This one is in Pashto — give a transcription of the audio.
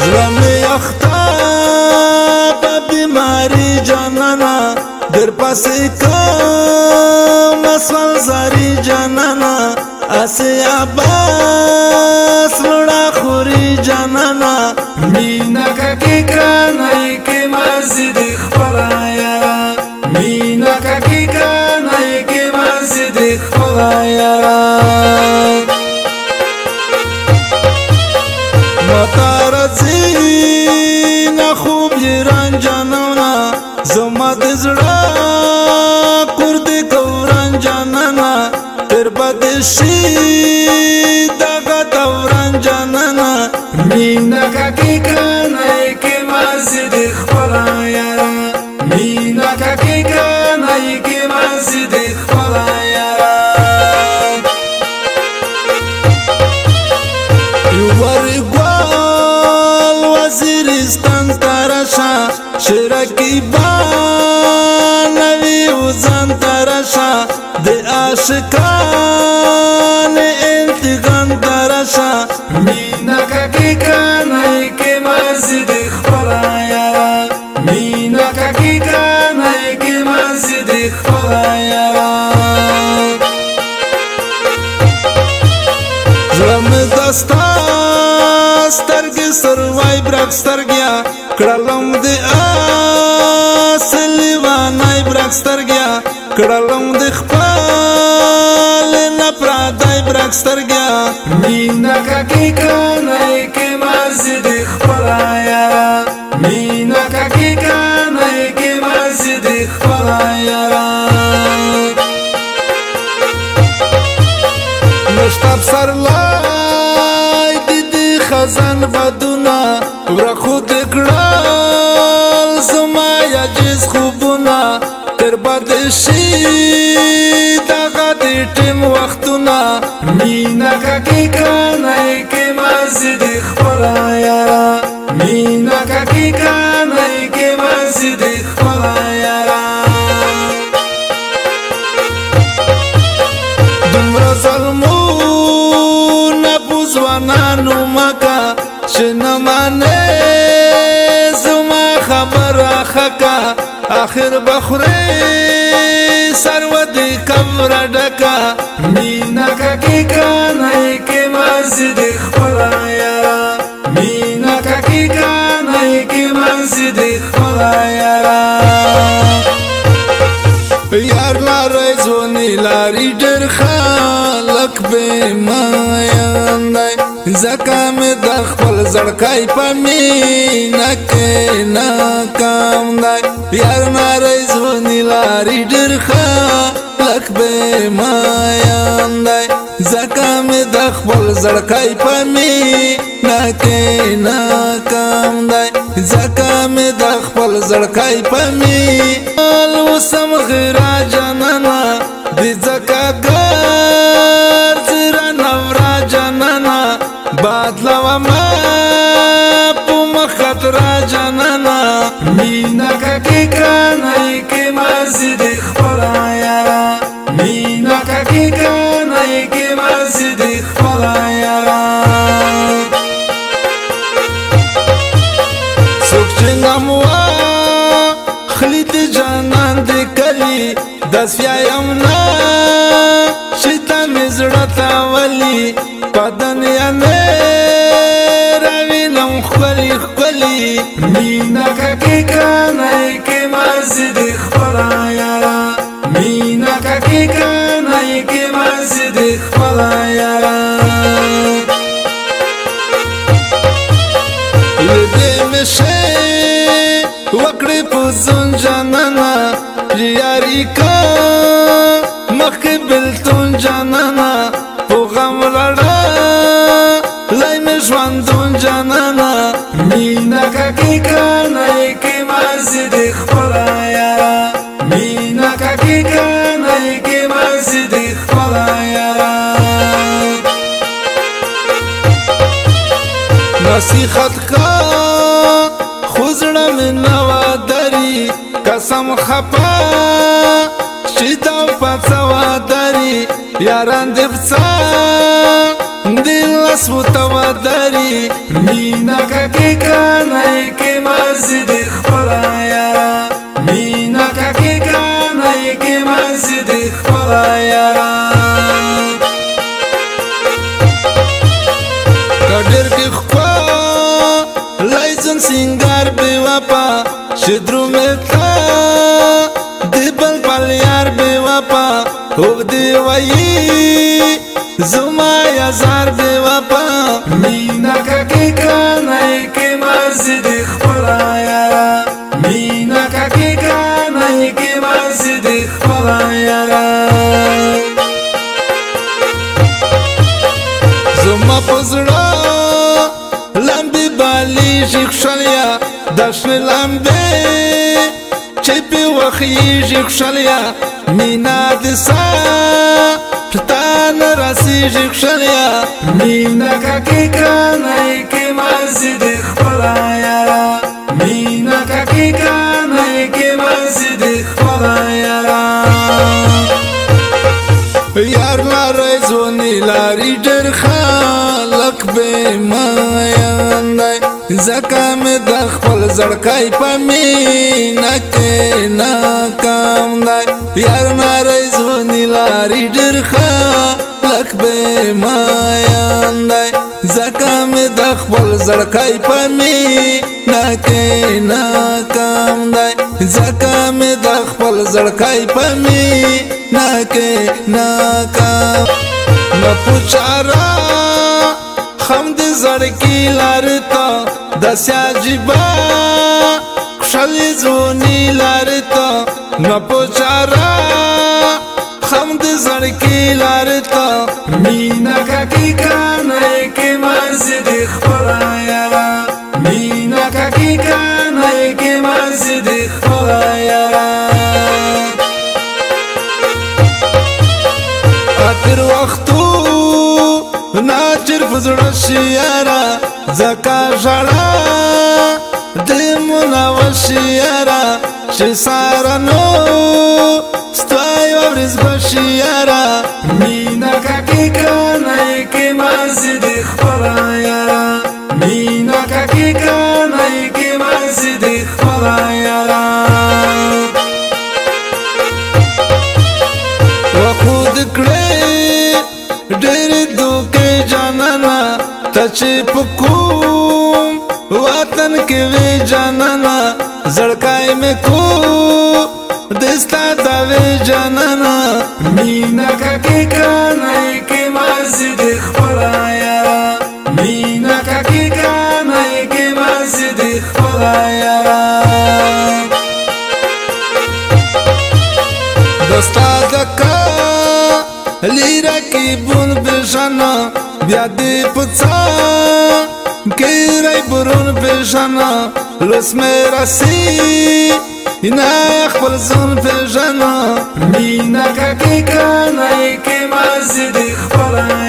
زړه مې اخته په بیماري جانانه در پسې کوم اسول زاري جانانه اسې عباس لوړه خوري جانانه مینا ککی کانای کې مسجد خپلایا مینا ککی کانای کې مسجد خپلایا متارزی نه خوب یران جانانا زما د زړه کور دې کوران جانانا تر بدشي دغه دوران جانانا مینا ککی کانای کې مسجد خپلایا مینا ککی کانای کې مسجد خپلایا وزیرستان ترشا شرکی بانوی وزن ترشا دی عاشقان انتقام ترشا مینا ککی کانای کې مسجد خپلایا مینا ککی کانای کې مسجد خپلایا زړه مې دستا سترګې سروای برک سترګیا کړلم دې اصلي وانای برک سترګیا کړلم دې خپل نه پرادای برک سترګیا مینا ککی کانای کې مسجد خپلایا مینا ککی کانای کې مسجد خپلایا مشتاب سرلای خزان بدونا ورا خود کړل زما یجز خوبونه تر بدشي دغه د ټیم وختونه مینا ککی کانای کې مسجد خپلایا مینا ککی کانای کې مسجد خپلایا دومره ظلمونه بوزوانانو مکه شنه مانه زما خبره خکا آخر بخوري سرودي کمر ډکا مینا ککی کانای کې مسجد خپلایا مینا ککی کانای کې مسجد خپلایا یار لارې ځونی لاري ډېر خلک به مایانای زکه مې د خپل زړکای په مینا کې ناکام دی یار لارې ځونی لاري ډېر خلک به مایانای زکه مې د خپل زړکای په مینا کې ناکام دی زکه مې د خپل زړکای په مینا وسم غیرا جانانا دی زکه ګر زرا نورا جانانا بادلوا ما په مخاطر جانانا مینا ککی کانای کې مسجد خپلایا مینا ککی کانای کې مسجد خپلایا څوک چې ناموا خلید جانان دې کلی داس یم نه شتا مې زړه تا ولي بدن یې نه راوینم خولي خولي مینا ککی کانای کې مسجد خپلایا مینا ککی کانای کې مسجد خپلایا لدې مشه وکړې په ځون جانانا یاري کا مخکې بلتون جانانا په غم لړا لای مې ژوندون جانانا مینا ککی کانای کې مسجد خپلایا مینا ککی کانای کې مسجد خپلایا نصیحت کا خوزړه مې نوا دری قسم خپا شیدا پڅوا دری یاران دې بڅا دلس متودري مینا ککی کانای کی مسجد خپلا یارا مینا ککی کانای کی مسجد خپلا یارا کډر کې خوا لایزن سنگار بے وفا شدرو متا دی بل بل یار بے وفا او دی وای زما یزار بے وفا مینا ککی کانای کی مسجد خپلا یارا مینا ککی کانای کی مسجد خپلا یارا زما پزړه لمبي بالي ژخشلیا دشن لمبي چې په وخی ژخشلیا مینا د سا پتان راسي ژخشلیا مینا ککی کانای کی مسجد خپلا یارا مینا ککی کانای کی مسجد خپلا یارا یار لارای زونی لاری ډېر خلک به مایاندای زکه مې د خپل زړکای په مینا کې ناکام دی یار لارای زونی لاری ډېر خلک به مایاندای زکه مې د خپل زړکای په مینا کې ناکام دی زکه مې د خپل زړکای په مینا کې ناکام نه پوچارا خم دې زړکی لارتا د سیاجبا خوشالي زونی لارتا نه پوچارا خم دې زړکی لارتا مینا ککی کانای کی مسجد خپلا یارا مینا ککی کانای کی مسجد خپلا یارا اتر وختو ناچر فزړه شیارا زکا ژړا دې مناوش یارا چې سارنو ستای ورز بشیارا مینا ککی کانای کی مسجد خپلا یارا مینا ککی کانای کی مسجد خپلا یارا وخود کړې ډېر دوکې جانانا تچې پکوم وطن کې وی جانانا زړکای مې کو دستا دا وی جانانا مینا ککی کانای کی مسجد خپلا یارا مینا ککی کانای کی مسجد خپلا یارا دستا دکا لیرا کی بون بشانا بیا دی پڅا ګیرای برون بشانا لس مې راسي نه خپل ځون بشانا مینا ککی کانای کی مسجد خپلا